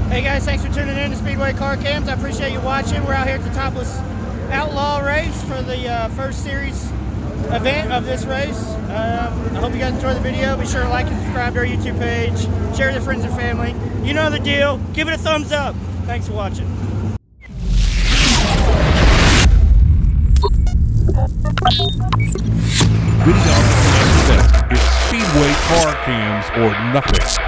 Hey guys, thanks for tuning in to Speedway Car Cams. I appreciate you watching. We're out here at the Topless Outlaw race for the first series event of this race. I hope you guys enjoy the video. Be sure to like and subscribe to our YouTube page. Share with your friends and family. You know the deal. Give it a thumbs up. Thanks for watching. Video after it's Speedway Car Cams or nothing.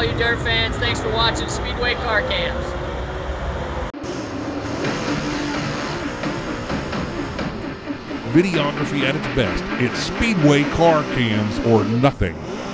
all you dirt fans. Thanks for watching Speedway Car Cams. Videography at its best. It's Speedway car cams or nothing.